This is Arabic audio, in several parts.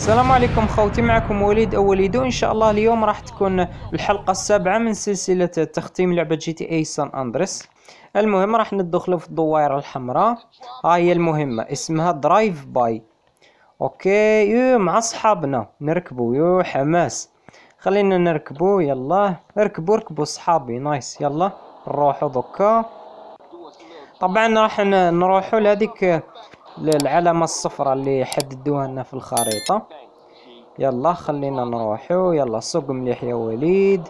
السلام عليكم خوتي، معكم وليد او وليدو. ان شاء الله اليوم راح تكون الحلقة السابعة من سلسلة تختيم لعبة جي تي اي سان اندريس. المهم راح ندخلوا في الدوائر الحمراء. ها هي المهمة اسمها درايف باي. اوكي يو مع اصحابنا نركبوا، يو حماس، خلينا نركبوا. يلا ركبوا صحابي، نايس. يلا نروحوا دوكا. طبعا راح نروحوا لهذيك العلامة الصفراء اللي حددوها لنا في الخريطة. يلا خلينا نروحوا. يلا سوق مليح يا وليد.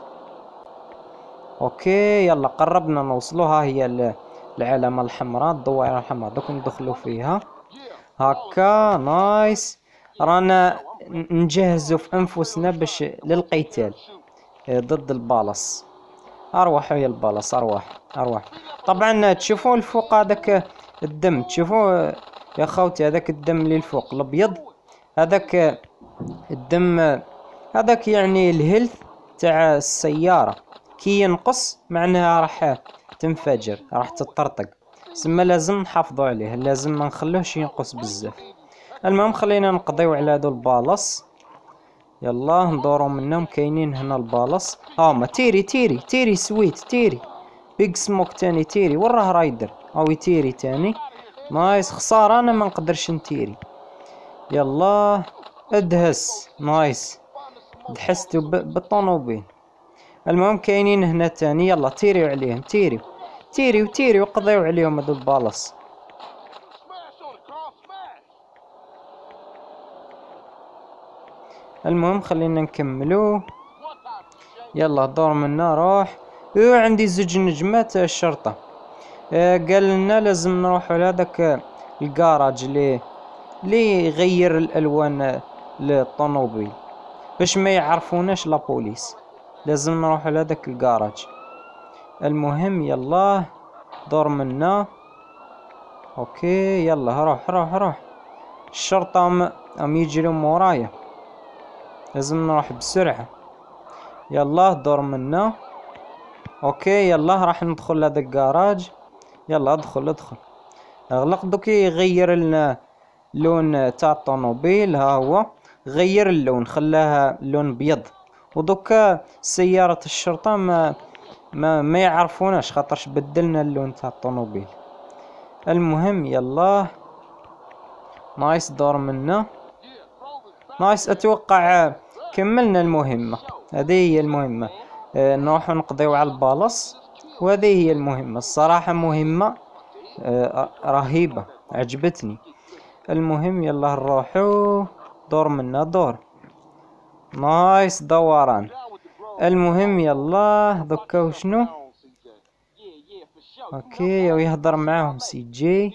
اوكي يلا قربنا نوصلوا. ها هي العلامة الحمراء، الدوائر الحمراء، دوك ندخلوا فيها هكا. نايس. رانا نجهزوا في انفسنا باش للقتال ضد البالص. اروح يا البالص، اروح. طبعا تشوفوا الفوق هذاك الدم، تشوفوا يا خوتي هذاك الدم اللي الفوق الابيض، هذاك الدم، هذاك يعني الهيلث تاع السيارة. كي ينقص معناها راح تنفجر، راح تطرطق. سما لازم نحافظوا عليه، لازم ما نخلوهش ينقص بزاف. المهم خلينا نقضيو على هذو البالص. يلا ندورو منهم. كاينين هنا البالص. هاهما تيري سويت، تيري بيج سموك تاني، تيري وين راه رايدر، اوي تيري تاني. نايس. خسارة انا ما نقدرش نتيري. يلا ادهس. نايس، دحستو بالطونوبيل. المهم كاينين هنا تاني. يلا تيريو عليهم، تيريو قضيو عليهم هذو البالص. المهم خلينا نكملو. يلا دور منا، روح. عندي زوج نجمات الشرطة. قال لنا لازم نروحوا لهذاك الكراج اللي يغير الالوان للطوموبيل باش ما يعرفوناش لابوليس. لازم نروحوا لهذاك الكراج. المهم يلا دور منا. اوكي يلا روح. الشرطة هم يجروا مورايا، لازم نروح بسرعة. يلا دور منا. اوكي يلا راح ندخل لهذا الكراج. يلا ادخل. اغلق. دوكي يغير لنا لون تاع الطوموبيل. ها هو غير اللون، خلاها لون بيض. ودوكا سيارة الشرطة ما يعرفوناش خاطرش بدلنا اللون تاع الطوموبيل. المهم يلا نايس. دور منا. نايس. اتوقع كملنا المهمة. هذه هي المهمة. نروح نقضيو على البالص، وهذه هي المهمة. الصراحة مهمة رهيبة، عجبتني. المهم يلا نروحو. دور منا دور. نايس دوران. المهم يلا دوكا وشنو. اوكي ويهضر معاهم سي جي.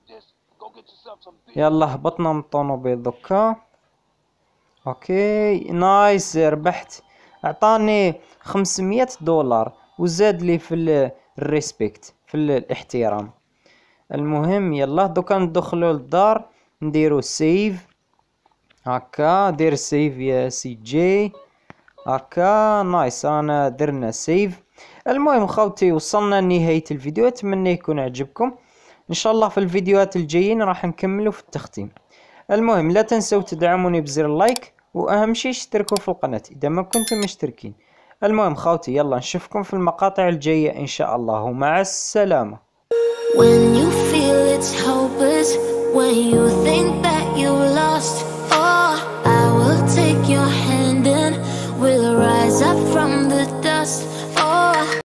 يلا هبطنا من الطوموبيل دوكا. اوكي نايس. ربحت، اعطاني 500 دولار وزاد لي في الريسبكت، في الاحترام. المهم يلا دوكا ندخلوا للدار، نديرو سيف. هكا دير سيف يا سي جي. هكا نايس، رانا درنا سيف. المهم خوتي وصلنا لنهاية الفيديو، اتمنى يكون عجبكم. ان شاء الله في الفيديوهات الجايين راح نكملوا في التختيم. المهم لا تنسوا تدعموني بزر اللايك، واهم شيء اشتركوا في القناة اذا ما كنتم مشتركين. المهم خوتي يلا نشوفكم في المقاطع الجاية ان شاء الله، ومع السلامة. When you feel it's hopeless, when you think that you're lost, oh, I will take your hand and we'll rise up from the dust.